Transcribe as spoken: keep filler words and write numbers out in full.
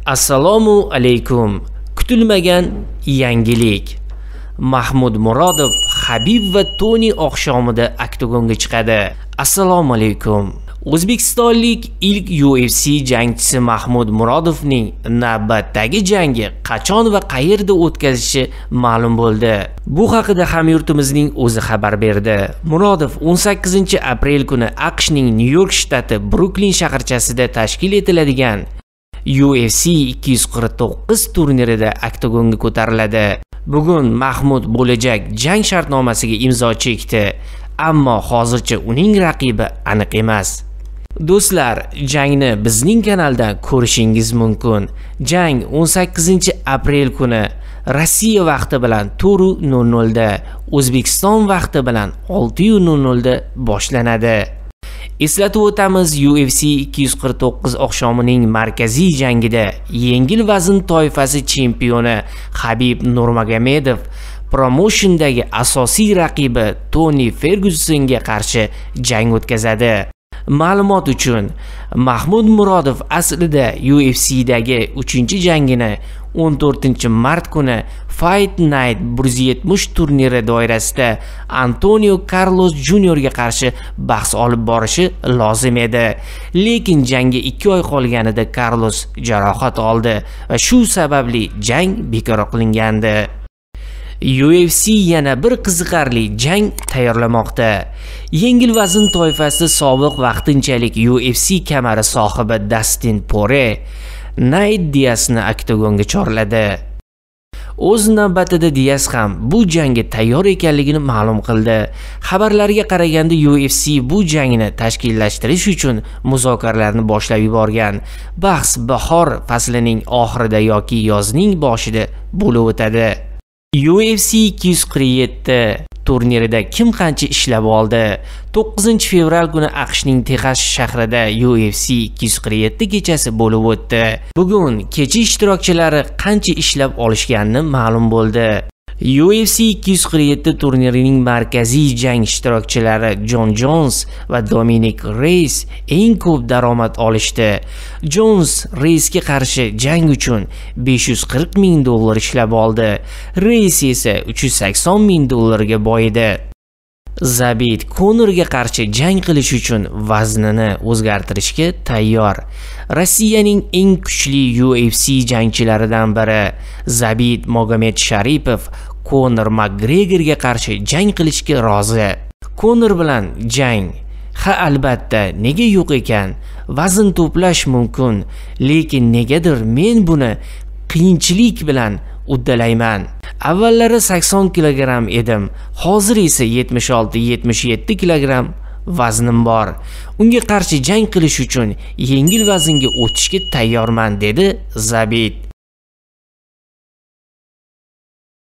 Assalomu alaykum. Kutilmagan yangilik. Mahmud Murodov Habib va Toni oqshomida oktagonga chiqadi. Assalomu alaykum. O'zbekistonlik ilk U F C jangchisi Mahmud Murodovning navbatdagi jangi qachon va qayerda o'tkazishi ma'lum bo'ldi. Bu haqida hamyurtimizning o'zi xabar berdi. Murodov o'n sakkizinchi aprel kuni AQShning Nyu-York shtati Bruklin shaharchasida tashkil etiladigan U F C ikki yuz qirq to'qqiz turnirida oktagonga ko'tariladi. Bugun Mahmud bo'lajak jang shartnomasiga imzo chekdi, ammo hozircha uning raqibi aniq emas. Do'stlar, jangni bizning kanaldan ko'rishingiz mumkin. Jang o'n sakkizinchi aprel kuni Rossiya vaqti bilan to'rt nol nol da, O'zbekiston vaqti bilan olti nol nol da boshlanadi. Eslatib o'tamiz, U F C ikki yuz qirq to'qqiz oqshomining markaziy jangida yengil vazn toifasi chempioni Habib Nurmagomedov promoshndagi asosiy raqibi Toni Fergyusonga qarshi jang o'tkazadi. Ma'lumot uchun, Mahmud Murodov aslida U F C dagi uchinchi jangini o'n to'rtinchi mart kuni Fight Night bir yuz yetmish turniri doirasida Antonio Carlos Juniorga qarshi bahs olib borishi lozim edi. Lekin jangga ikki oy qolganida Carlos jarohat oldi va shu sababli jang bekor qilingandi. U F C yana bir qiziqarli jang tayyorlamoqda. Yengil vazn toifasida sobiq vaqtinchalik U F C kamari sohibi Dustin Poirier Nate Diazni oktagonga chorladi. O'z navbatida Diaz ham bu jangga tayyor ekanligini ma'lum qildi. Xabarlarga qaraganda U F C bu jangni tashkillashtirish uchun muzokaralarni boshlab yuborgan. Bahs bahor faslining oxirida yoki yozning boshida bo'lib o'tadi. U F C ikki yuz qirq yetti turnirida kim qancha ishlab oldi? to'qqizinchi fevral kuni AQShning Texas shahrida U F C ikki yuz qirq yetti kechasi bo'lib o'tdi. Bugun kecha ishtirokchilari qancha ishlab olishganini ma'lum bo'ldi. U F C ikki yuz qirq yetti turnirining markaziy jang ishtirokchilari Jon Jones va Dominic Reyes eng ko'p daromad olishdi. Jones Reyesga qarshi jang uchun besh yuz qirq ming dollar ishlab oldi. Reyes esa uch yuz sakson ming dollarga boyidi. Zabit Konorga qarshi jang qilish uchun vaznini o'zgartirishga tayyor. Rossiyaning eng kuchli U F C jangchilaridan biri Zabit Magomedsharipov Conor McGregorga qarshi jang qilishga rozi. Conor bilan jang. Ha, albatta, nega yo'q ekan? Vazn to'plash mumkin, lekin negadir men buni qiyinchilik bilan uddalayman. Avvallari sakson kilogramm edim, hozir esa yetmish olti yetmish yetti kilogramm vaznim bor. Unga qarshi jang qilish uchun yengil vaznga o'tishga tayyorman, dedi Zabit.